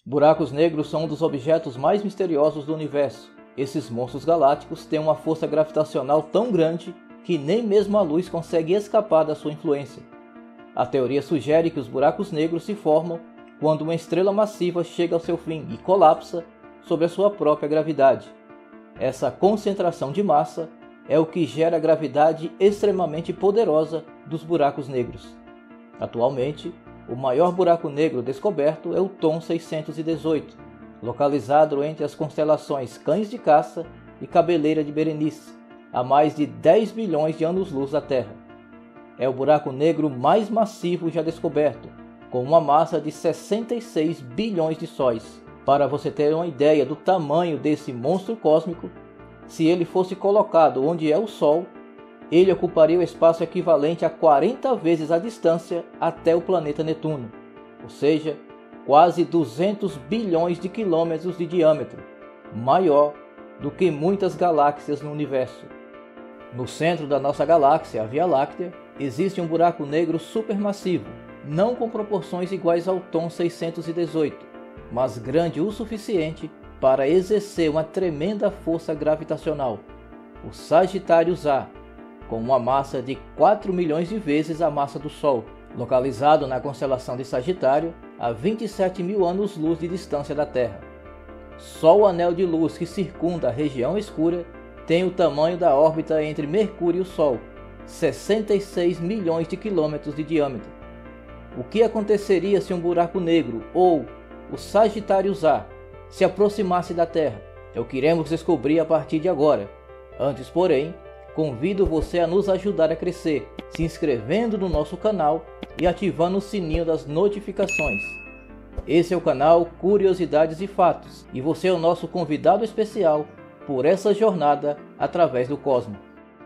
Buracos negros são um dos objetos mais misteriosos do universo. Esses monstros galácticos têm uma força gravitacional tão grande que nem mesmo a luz consegue escapar da sua influência. A teoria sugere que os buracos negros se formam quando uma estrela massiva chega ao seu fim e colapsa sob a sua própria gravidade. Essa concentração de massa é o que gera a gravidade extremamente poderosa dos buracos negros. Atualmente, o maior buraco negro descoberto é o TOM 618, localizado entre as constelações Cães de Caça e Cabeleira de Berenice, a mais de 10 bilhões de anos-luz da Terra. É o buraco negro mais massivo já descoberto, com uma massa de 66 bilhões de sóis. Para você ter uma ideia do tamanho desse monstro cósmico, se ele fosse colocado onde é o Sol, ele ocuparia o espaço equivalente a 40 vezes a distância até o planeta Netuno, ou seja, quase 200 bilhões de quilômetros de diâmetro, maior do que muitas galáxias no universo. No centro da nossa galáxia, a Via Láctea, existe um buraco negro supermassivo, não com proporções iguais ao TOM 618, mas grande o suficiente para exercer uma tremenda força gravitacional, o Sagitários A, com uma massa de 4 milhões de vezes a massa do Sol, localizado na constelação de Sagitário, a 27 mil anos-luz de distância da Terra. Só o anel de luz que circunda a região escura tem o tamanho da órbita entre Mercúrio e o Sol, 66 milhões de quilômetros de diâmetro. O que aconteceria se um buraco negro, ou o Sagitários A, se aproximasse da Terra? É o que iremos descobrir a partir de agora. Antes, porém, convido você a nos ajudar a crescer, se inscrevendo no nosso canal e ativando o sininho das notificações. Esse é o canal Curiosidades e Fatos, e você é o nosso convidado especial por essa jornada através do cosmos.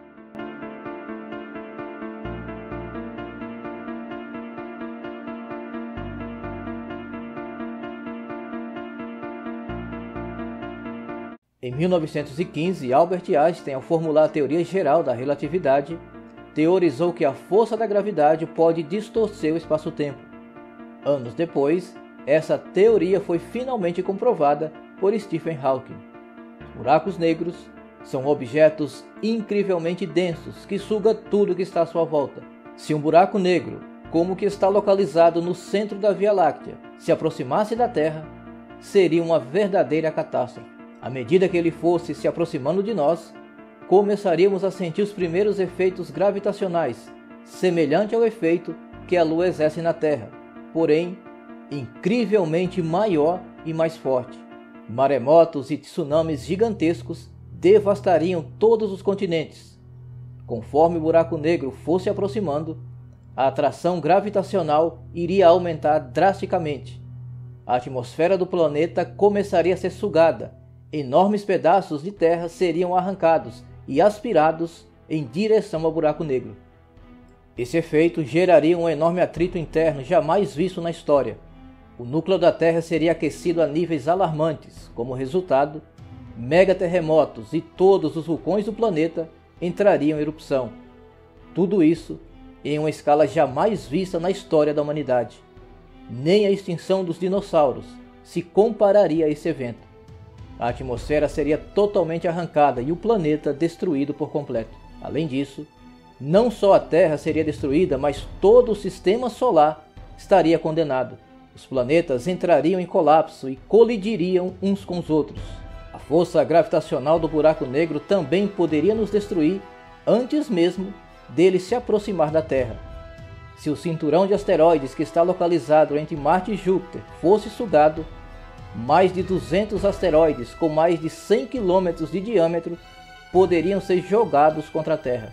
Em 1915, Albert Einstein, ao formular a teoria geral da relatividade, teorizou que a força da gravidade pode distorcer o espaço-tempo. Anos depois, essa teoria foi finalmente comprovada por Stephen Hawking. Buracos negros são objetos incrivelmente densos que sugam tudo que está à sua volta. Se um buraco negro, como o que está localizado no centro da Via Láctea, se aproximasse da Terra, seria uma verdadeira catástrofe. À medida que ele fosse se aproximando de nós, começaríamos a sentir os primeiros efeitos gravitacionais, semelhante ao efeito que a Lua exerce na Terra, porém, incrivelmente maior e mais forte. Maremotos e tsunamis gigantescos devastariam todos os continentes. Conforme o buraco negro fosse aproximando, a atração gravitacional iria aumentar drasticamente. A atmosfera do planeta começaria a ser sugada. Enormes pedaços de terra seriam arrancados e aspirados em direção ao buraco negro. Esse efeito geraria um enorme atrito interno jamais visto na história. O núcleo da Terra seria aquecido a níveis alarmantes. Como resultado, megaterremotos e todos os vulcões do planeta entrariam em erupção. Tudo isso em uma escala jamais vista na história da humanidade. Nem a extinção dos dinossauros se compararia a esse evento. A atmosfera seria totalmente arrancada e o planeta destruído por completo. Além disso, não só a Terra seria destruída, mas todo o sistema solar estaria condenado. Os planetas entrariam em colapso e colidiriam uns com os outros. A força gravitacional do buraco negro também poderia nos destruir antes mesmo dele se aproximar da Terra. Se o cinturão de asteroides que está localizado entre Marte e Júpiter fosse sugado, mais de 200 asteroides com mais de 100 km de diâmetro poderiam ser jogados contra a Terra.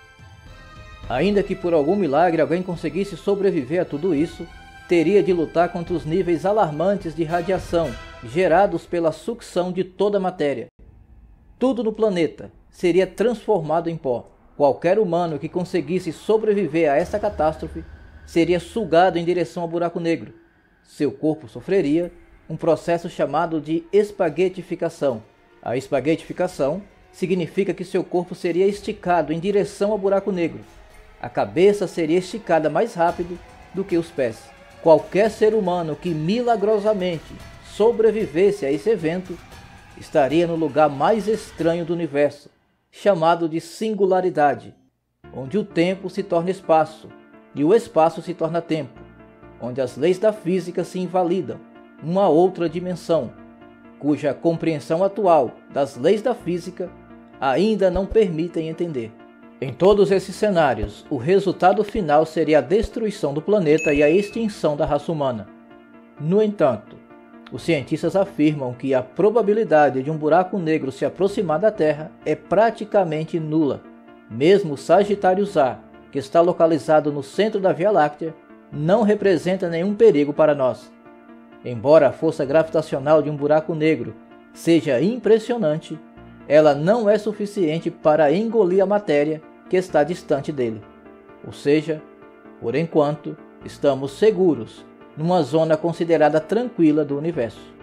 Ainda que por algum milagre alguém conseguisse sobreviver a tudo isso, teria de lutar contra os níveis alarmantes de radiação gerados pela sucção de toda a matéria. Tudo no planeta seria transformado em pó. Qualquer humano que conseguisse sobreviver a essa catástrofe seria sugado em direção ao buraco negro. Seu corpo sofreria um processo chamado de espaguetificação. A espaguetificação significa que seu corpo seria esticado em direção ao buraco negro. A cabeça seria esticada mais rápido do que os pés. Qualquer ser humano que milagrosamente sobrevivesse a esse evento, estaria no lugar mais estranho do universo, chamado de singularidade, onde o tempo se torna espaço e o espaço se torna tempo, onde as leis da física se invalidam, uma outra dimensão, cuja compreensão atual das leis da física ainda não permitem entender. Em todos esses cenários, o resultado final seria a destruição do planeta e a extinção da raça humana. No entanto, os cientistas afirmam que a probabilidade de um buraco negro se aproximar da Terra é praticamente nula. Mesmo o Sagitários A, que está localizado no centro da Via Láctea, não representa nenhum perigo para nós. Embora a força gravitacional de um buraco negro seja impressionante, ela não é suficiente para engolir a matéria que está distante dele. Ou seja, por enquanto, estamos seguros numa zona considerada tranquila do universo.